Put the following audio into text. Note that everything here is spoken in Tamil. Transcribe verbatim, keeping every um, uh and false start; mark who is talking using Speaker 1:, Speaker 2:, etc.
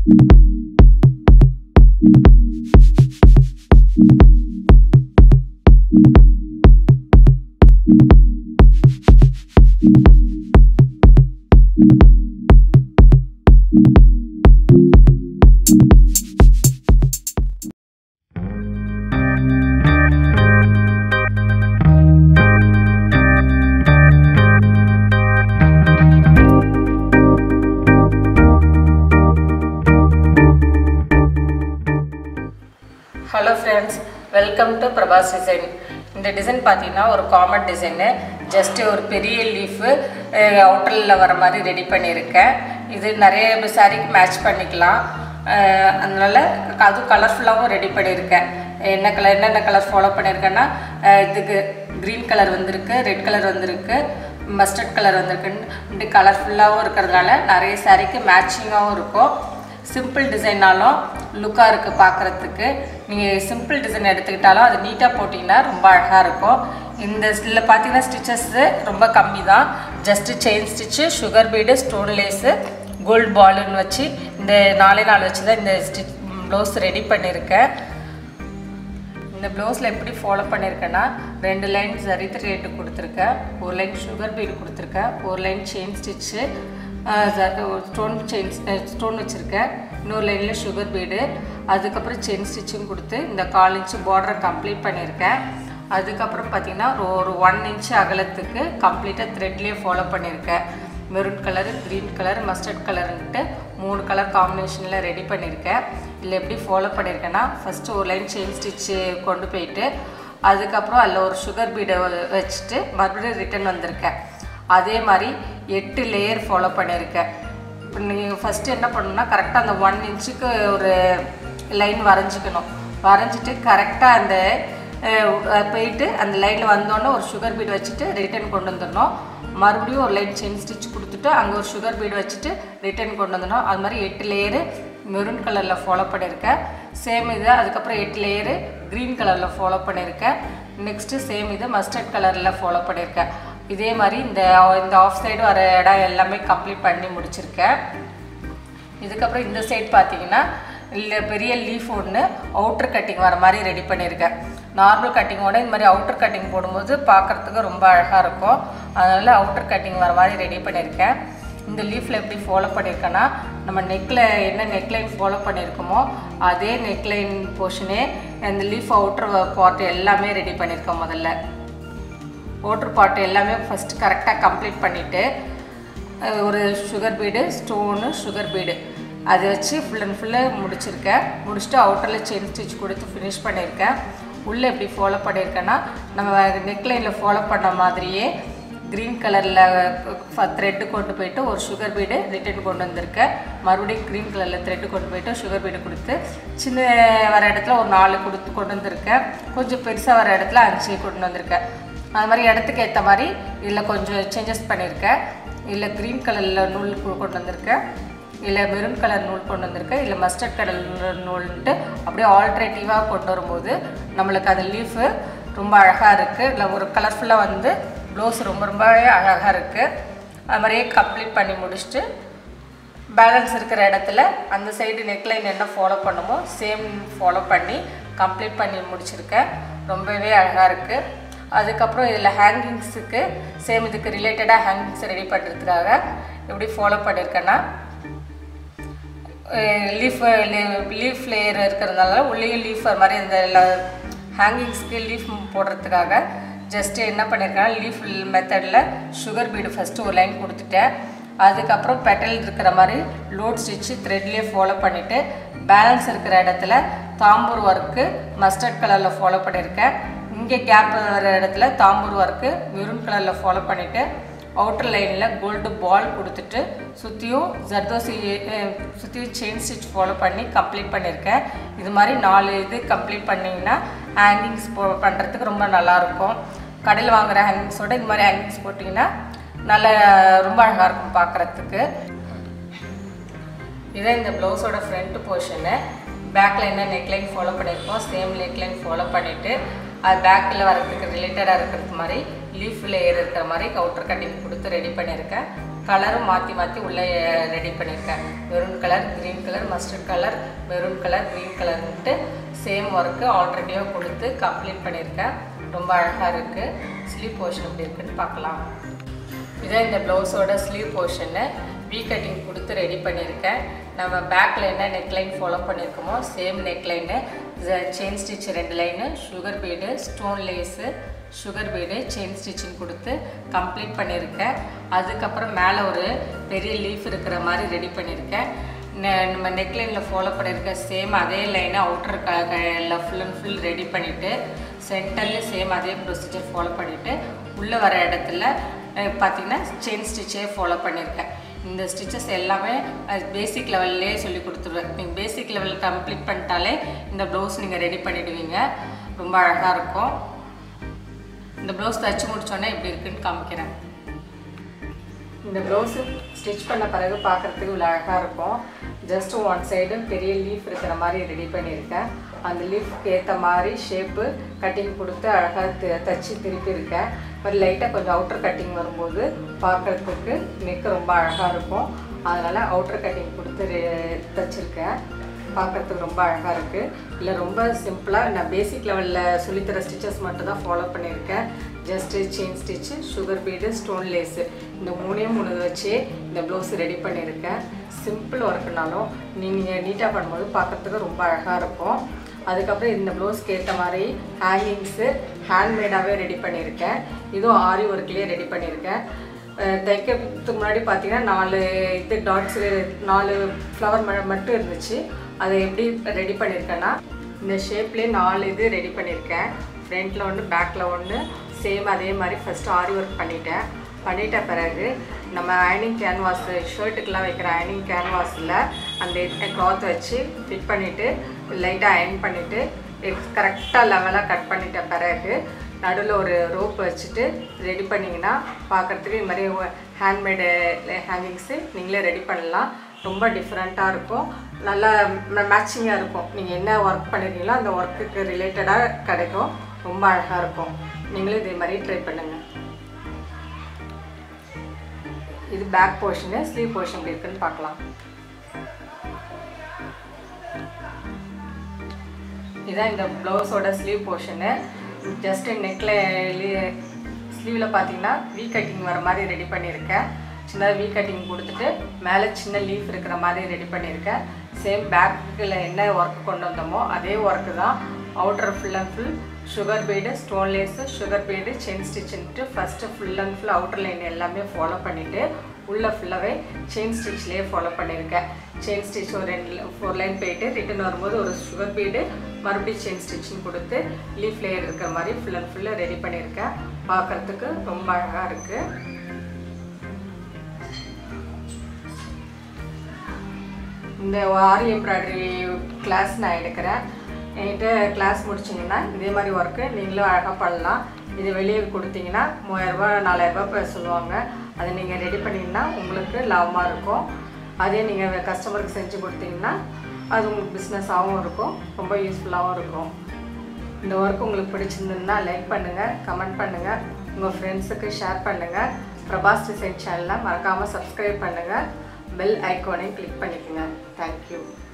Speaker 1: Hello friends, welcome to Prabhas Designs. இந்த டிசைன் பார்த்தீங்கன்னா ஒரு காமன் டிசைனு, ஜஸ்ட் ஒரு பெரிய லீஃப் அவுட்டரில் வர மாதிரி ரெடி பண்ணியிருக்கேன். இது நிறைய சாரிக்கு மேட்ச் பண்ணிக்கலாம், அதனால அதுவும் கலர்ஃபுல்லாகவும் ரெடி பண்ணியிருக்கேன். என்ன கலர் என்னென்ன கலர் ஃபாலோ பண்ணியிருக்கேன்னா, இதுக்கு க்ரீன் கலர் வந்திருக்கு, ரெட் கலர் வந்திருக்கு, மஸ்டர்ட் கலர் வந்திருக்குன்னு இப்படி கலர்ஃபுல்லாகவும் இருக்கிறதுனால நிறைய சாரிக்கு மேட்சிங்காகவும் இருக்கும். சிம்பிள் டிசைனாலும் லுக்காக இருக்குது பார்க்குறதுக்கு. நீங்கள் சிம்பிள் டிசைன் எடுத்துக்கிட்டாலும் அது நீட்டாக போட்டிங்கன்னா ரொம்ப அழகாக இருக்கும். இந்த இதில் பார்த்தீங்கன்னா ஸ்டிச்சஸ்ஸு ரொம்ப கம்மி தான். Just chain stitch, sugar bead, stone lace, gold பாலுன்னு வச்சு இந்த நாலே நாள் வச்சு தான் இந்த ஸ்டிச் ப்ளவுஸ் ரெடி பண்ணியிருக்கேன். இந்த ப்ளவுஸில் எப்படி ஃபாலோ பண்ணியிருக்கேன்னா, ரெண்டு லைன் சரி ரேட்டு கொடுத்துருக்கேன், ஒரு லைன் சுகர் பீடு கொடுத்துருக்கேன், ஒரு line chain stitch, stone chain stone வச்சுருக்கேன், இன்னொரு லைனில் சுகர் பீடு, அதுக்கப்புறம் செயின் ஸ்டிச்சும் கொடுத்து இந்த கால் இன்ச்சு பார்டரை கம்ப்ளீட் பண்ணியிருக்கேன். அதுக்கப்புறம் பார்த்திங்கன்னா ஒரு ஒன் இன்ச்சு அகலத்துக்கு கம்ப்ளீட்டாக த்ரெட்லேயே ஃபாலோ பண்ணியிருக்கேன். Maroon colour, green colour, mustard கலருன்ட்டு மூணு கலர் காம்பினேஷனில் ரெடி பண்ணியிருக்கேன். இதில் எப்படி ஃபாலோ பண்ணியிருக்கேன்னா, ஃபஸ்ட்டு ஒரு லைன் செயின் ஸ்டிச்சு கொண்டு போயிட்டு அதுக்கப்புறம் அதில் ஒரு சுகர் பீடை வச்சுட்டு மறுபடியும் ரிட்டன் வந்திருக்கேன். அதே மாதிரி எட்டு லேயர் ஃபாலோ பண்ணியிருக்கேன். இப்போ நீங்கள் ஃபஸ்ட்டு என்ன பண்ணணும்னா, கரெக்டாக அந்த ஒன் இன்ச்சுக்கு ஒரு லைன் வரைஞ்சிக்கணும். வரைஞ்சிட்டு கரெக்டாக அந்த போயிட்டு அந்த லைனில் வந்தோடனே ஒரு சுகர் பீடு வச்சுட்டு ரிட்டன் கொண்டு வந்துடணும். மறுபடியும் ஒரு லைன் செயின் ஸ்டிச் கொடுத்துட்டு அங்கே ஒரு சுகர் பீடு வச்சுட்டு ரிட்டன் கொண்டு வந்துடணும். அது மாதிரி எட்டு லேயரு மெரூன் கலரில் ஃபாலோ பண்ணியிருக்கேன். சேம் இது அதுக்கப்புறம் எட்டு லேயரு க்ரீன் கலரில் ஃபாலோ பண்ணியிருக்கேன். நெக்ஸ்ட்டு சேம் இது மஸ்டர்ட் கலரில் ஃபாலோ பண்ணியிருக்கேன். இதே மாதிரி இந்த இந்த ஆஃப் சைடு வர இடம் எல்லாமே கம்ப்ளீட் பண்ணி முடிச்சிருக்கேன். இதுக்கப்புறம் இந்த சைடு பார்த்தீங்கன்னா இல்லை பெரிய லீஃப் ஒன்று அவுட்ரு கட்டிங் வர மாதிரி ரெடி பண்ணியிருக்கேன். நார்மல் கட்டிங்கோட இந்த மாதிரி அவுட்ரு கட்டிங் போடும்போது பார்க்குறதுக்கு ரொம்ப அழகாக இருக்கும். அதனால் அவுட்ரு கட்டிங் வர மாதிரி ரெடி பண்ணியிருக்கேன். இந்த லீஃபில் எப்படி ஃபாலோ பண்ணியிருக்கேன்னா, நம்ம நெக்கில் என்ன நெக்லைன் ஃபாலோ பண்ணியிருக்கோமோ அதே நெக்லைன் போர்ஷனே இந்த லீஃப் அவுட்ரு பார்ட் எல்லாமே ரெடி பண்ணியிருக்கோம். முதல்ல அவுட்ரு பார்ட் எல்லாமே ஃபஸ்ட்டு கரெக்டாக கம்ப்ளீட் பண்ணிவிட்டு ஒரு sugar bead, stone, sugar bead அதை வச்சு ஃபுல் அண்ட் ஃபுல்லாக முடிச்சிருக்கேன். முடிச்சுட்டு அவுட்டரில் செயின் ஸ்டிச் கொடுத்து ஃபினிஷ் பண்ணியிருக்கேன். உள்ளே எப்படி ஃபாலோ பண்ணியிருக்கேன்னா, நம்ம நெக்லைனில் ஃபாலோ பண்ண மாதிரியே க்ரீன் கலரில் த்ரெட்டு கொண்டு போயிட்டு ஒரு சுகர் பீடு ரிட்டன் கொண்டு வந்திருக்கேன். மறுபடியும் க்ரீன் கலரில் த்ரெட்டு கொண்டு போயிட்டு சுகர் பீடு கொடுத்து சின்ன வர இடத்துல ஒரு நாலு கொடுத்து கொண்டு வந்திருக்கேன். கொஞ்சம் பெருசாக வர இடத்துல அஞ்சு கொண்டு வந்திருக்கேன். அது மாதிரி இடத்துக்கு ஏற்ற மாதிரி இதில் கொஞ்சம் சேஞ்சஸ் பண்ணியிருக்கேன். இதில் க்ரீன் கலரில் நூல் கொண்டு வந்திருக்கேன், இல்லை மெரூன் கலர் நூல் கொண்டு வந்திருக்கேன், இல்லை மஸ்டர்ட் கலர் நூல்ன்ட்டு அப்படியே ஆல்ட்ரேட்டிவாக கொண்டு வரும்போது நம்மளுக்கு அந்த லீஃபு ரொம்ப அழகாக இருக்குது. இல்லை ஒரு கலர்ஃபுல்லாக வந்து ப்ளவுஸ் ரொம்ப ரொம்பவே அழகாக இருக்குது. அது மாதிரியே கம்ப்ளீட் பண்ணி முடிச்சுட்டு பேலன்ஸ் இருக்கிற இடத்துல அந்த சைடு நெக்லைன் என்ன ஃபாலோ பண்ணுமோ சேம் ஃபாலோ பண்ணி கம்ப்ளீட் பண்ணி முடிச்சிருக்கேன். ரொம்பவே அழகாக இருக்குது. அதுக்கப்புறம் இதில் ஹேங்கிங்ஸுக்கு சேம் இதுக்கு ரிலேட்டடாக ஹேங்கிங்ஸ் ரெடி பண்ணுறதுக்காக எப்படி ஃபாலோ பண்ணியிருக்கேன்னா, லீஃப் லீஃப் லேயர் இருக்கிறதுனால உள்ளேயும் லீஃப் அது மாதிரி இந்த ஹேங்கிங்ஸ்க்கு லீஃப் போடுறதுக்காக ஜஸ்ட்டு என்ன பண்ணியிருக்கேன்னா, லீஃப் மெத்தடில் சுகர் பீடு ஃபஸ்ட்டு ஒரு லைன் கொடுத்துட்டேன். அதுக்கப்புறம் பெட்டல் இருக்கிற மாதிரி லோட் ஸ்டிச்சு த்ரெட்லேயே ஃபாலோ பண்ணிவிட்டு பேலன்ஸ் இருக்கிற இடத்துல தாம்பூர் ஒர்க்கு மஸ்டர்ட் கலரில் ஃபாலோ பண்ணியிருக்கேன். இங்கே கேப் வர இடத்துல தாம்பூர் ஒர்க்கு மெரூன் கலரில் ஃபாலோ பண்ணிவிட்டு அவுட்டர் லைனில் கோல்டு பால் கொடுத்துட்டு சுற்றியும் ஜர்தோசி சுற்றியும் செயின் ஸ்டிச் ஃபாலோ பண்ணி கம்ப்ளீட் பண்ணியிருக்கேன். இது மாதிரி நாலு இது கம்ப்ளீட் பண்ணிங்கன்னா ஹேங்கிங்ஸ் போ பண்ணுறதுக்கு ரொம்ப நல்லாயிருக்கும். கடையில் வாங்குகிற ஹேங்கிங்ஸோடு இது மாதிரி ஹேங்கிங்ஸ் போட்டிங்கன்னா நல்ல ரொம்ப அழகாக இருக்கும் பார்க்குறதுக்கு. இதான் இந்த ப்ளவுஸோட ஃப்ரண்ட் போர்ஷனு. பேக்கில் என்ன நெக்லைன் ஃபாலோ பண்ணியிருக்கோம் சேம் நெக்லைன் ஃபாலோ பண்ணிவிட்டு அது பேக்கில் வரதுக்கு ரிலேட்டடாக இருக்கிறது மாதிரி லீஃப் லேயர் இருக்கிற மாதிரி அவுட்டர் கட்டிங் கொடுத்து ரெடி பண்ணியிருக்கேன். கலரும் மாற்றி மாற்றி உள்ளே ரெடி பண்ணியிருக்கேன். Maroon colour, green colour, mustard colour, maroon colour, green கலர்ன்ட்டு சேம் ஒர்க்கு ஆல்ரெடியாக கொடுத்து கம்ப்ளீட் பண்ணியிருக்கேன். ரொம்ப அழகாக இருக்குது. ஸ்லீவ் போர்ஷன் எப்படி இருக்குன்னு பார்க்கலாம். இதான் இந்த ப்ளவுஸோட ஸ்லீவ் போர்ஷன்னு வீ கட்டிங் கொடுத்து ரெடி பண்ணியிருக்கேன். நம்ம பேக்கில் என்ன நெக்லைன் ஃபாலோ பண்ணியிருக்கோமோ சேம் நெக்லைனு, செயின் ஸ்டிச் ரெண்டு line, sugar bead, stone lace, sugar bead, chain stitching கொடுத்து கம்ப்ளீட் பண்ணியிருக்கேன். அதுக்கப்புறம் மேலே ஒரு பெரிய லீஃப் இருக்கிற மாதிரி ரெடி பண்ணியிருக்கேன். நம்ம நெக்லைனில் ஃபாலோ பண்ணியிருக்க சேம் அதே லைனை அவுட்டர் க ஃபுல் அண்ட் ஃபுல் ரெடி பண்ணிவிட்டு சென்டர்லேயும் சேம் அதே ப்ரொசீஜர் ஃபாலோ பண்ணிவிட்டு உள்ளே வர இடத்துல பார்த்திங்கன்னா செயின் ஸ்டிச்சே ஃபாலோ பண்ணியிருக்கேன். இந்த ஸ்டிச்சஸ் எல்லாமே பேசிக் லெவல்லே சொல்லி கொடுத்துருவேன். நீங்கள் பேசிக் லெவல் கம்ப்ளீட் பண்ணிட்டாலே இந்த ப்ளவுஸ் நீங்கள் ரெடி பண்ணிவிடுவீங்க. ரொம்ப அழகாக இருக்கும். இந்த ப்ளவுஸ் தைச்சி முடித்தோன்னே எப்படி இருக்குன்னு காமிக்கிறேன். இந்த ப்ளவுஸு ஸ்டிச் பண்ண பிறகு பார்க்குறதுக்கு இவ்வளோ அழகாக இருக்கும். ஜஸ்ட்டு ஒன் சைடு பெரிய லீஃப் இருக்கிற மாதிரி ரெடி பண்ணியிருக்கேன். அந்த லீஃப்க்கு ஏற்ற மாதிரி ஷேப்பு கட்டிங் கொடுத்து அழகாக தைச்சி திருப்பி இருக்கேன். ஒரு லைட்டாக கொஞ்சம் அவுட்டர் கட்டிங் வரும்போது பார்க்குறதுக்கு நெக் ரொம்ப அழகாக இருக்கும். அதனால் அவுட்டர் கட்டிங் கொடுத்து தைச்சிருக்கேன். பார்க்குறதுக்கு ரொம்ப அழகாக இருக்குது. இல்லை ரொம்ப சிம்பிளாக நான் பேசிக் லெவலில் சொல்லித்தர ஸ்டிச்சஸ் மட்டும் தான் ஃபாலோ பண்ணியிருக்கேன். Just chain stitch, sugar bead, stone lace இந்த மூணே மூணு வச்சு இந்த ப்ளவுஸ் ரெடி பண்ணியிருக்கேன். சிம்பிள் ஒர்க்குனாலும் நீங்கள் நீட்டாக பண்ணும்போது பார்க்குறதுக்கு ரொம்ப அழகாக இருக்கும். அதுக்கப்புறம் இந்த ப்ளவுஸ்க்கு ஏற்ற மாதிரி ஹேங்கிங்ஸு ஹேண்ட்மேடாகவே ரெடி பண்ணியிருக்கேன். இதுவும் ஆரி ஒர்க்லேயே ரெடி பண்ணியிருக்கேன். தைக்கிறதுக்கு முன்னாடி பார்த்தீங்கன்னா நாலு இது டாட்ஸு நாலு ஃப்ளவர் ம மட்டும் இருந்துச்சு. அதை எப்படி ரெடி பண்ணியிருக்கேன்னா இந்த ஷேப்லேயே நாலு இது ரெடி பண்ணியிருக்கேன். ஃப்ரண்ட்டில் ஒன்று, பேக்கில் ஒன்று, சேம் அதே மாதிரி ஃபஸ்ட்டு ஆரி ஒர்க் பண்ணிட்டேன். பண்ணிட்ட பிறகு நம்ம அயனிங் கேன்வாஸ் ஷர்ட்டுக்கெலாம் வைக்கிற அயனிங் கேன்வாஸில் அந்த க்ளாத் வச்சு ஃபிட் பண்ணிவிட்டு லைட்டாக அயன் பண்ணிவிட்டு கரெக்டாக லெவலாக கட் பண்ணிட்ட பிறகு நடுவில் ஒரு ரோப் வச்சுட்டு ரெடி பண்ணிங்கன்னா பார்க்குறதுக்கு இது மாதிரி ஹேண்ட்மேடு ஹேங்கிங்ஸு நீங்களே ரெடி பண்ணலாம். ரொம்ப டிஃப்ரெண்ட்டாக இருக்கும். நல்லா மேட்சிங்காக இருக்கும். நீங்கள் என்ன ஒர்க் பண்ணியிருக்கீங்களோ அந்த ஒர்க்குக்கு ரிலேட்டடாக கிடைக்கும். ரொம்ப அழகாக இருக்கும். நீங்களும் இதே மாதிரி ட்ரை பண்ணுங்கள். இது பேக் போர்ஷனு. ஸ்லீவ் போர்ஷன் எப்படி இருக்குன்னு பார்க்கலாம். இதுதான் இந்த ப்ளவுஸோட ஸ்லீவ் போர்ஷனு. ஜஸ்ட்டு நெக்கில் ஸ்லீவில் பார்த்தீங்கன்னா வீ கட்டிங் வர மாதிரி ரெடி பண்ணியிருக்கேன். சின்னதாக வீ கட்டிங் கொடுத்துட்டு மேலே சின்ன லீஃப் இருக்கிற மாதிரி ரெடி பண்ணியிருக்கேன். சேம் பேக்கில் என்ன ஒர்க் கொண்டு வந்தோமோ அதே ஒர்க்கு தான். Outer full and full sugar bead, stone lace, sugar bead, chain ஸ்டிச்சுன்ட்டு first full and full outer line எல்லாமே ஃபாலோ பண்ணிவிட்டு உள்ளே ஃபுல்லாகவே செயின் ஸ்டிச்லேயே ஃபாலோ பண்ணியிருக்கேன். செயின் ஸ்டிச் ஒரு ரெண்டு ஃபோர் லைன் போயிட்டு ரிட்டன் வரும்போது ஒரு சுகர் பீடு மறுபடியும் செயின் ஸ்டிச்சிங் கொடுத்து லீஃப் லேயர் இருக்கிற மாதிரி ஃபுல் அண்ட் ஃபுல்லாக ரெடி பண்ணியிருக்கேன். பார்க்குறதுக்கு ரொம்ப அழகாக இருக்குது. இந்த ஆரி எம்ப்ராய்டரி கிளாஸ் நான் எடுக்கிறேன். என்கிட்ட கிளாஸ் முடிச்சிங்கன்னா இதே மாதிரி ஒர்க்கு நீங்களும் அழகாக பண்ணலாம். இது வெளியே கொடுத்தீங்கன்னா மூவாயிரரூபா நாலாயிரரூபா சொல்லுவாங்க. அதை நீங்கள் ரெடி பண்ணிங்கன்னா உங்களுக்கு லாபமாக இருக்கும். அதே நீங்கள் கஸ்டமருக்கு செஞ்சு கொடுத்தீங்கன்னா அது உங்களுக்கு பிஸ்னஸாகவும் இருக்கும், ரொம்ப யூஸ்ஃபுல்லாகவும் இருக்கும். இந்த ஒர்க் உங்களுக்கு பிடிச்சிருந்ததுன்னா லைக் பண்ணுங்கள், கமெண்ட் பண்ணுங்கள், உங்கள் ஃப்ரெண்ட்ஸுக்கு ஷேர் பண்ணுங்கள். பிரபாஸ் டிசைன் சேனலை மறக்காமல் சப்ஸ்கிரைப் பண்ணுங்கள். பெல் ஐக்கானையும் கிளிக் பண்ணிக்கோங்க. தேங்க்யூ.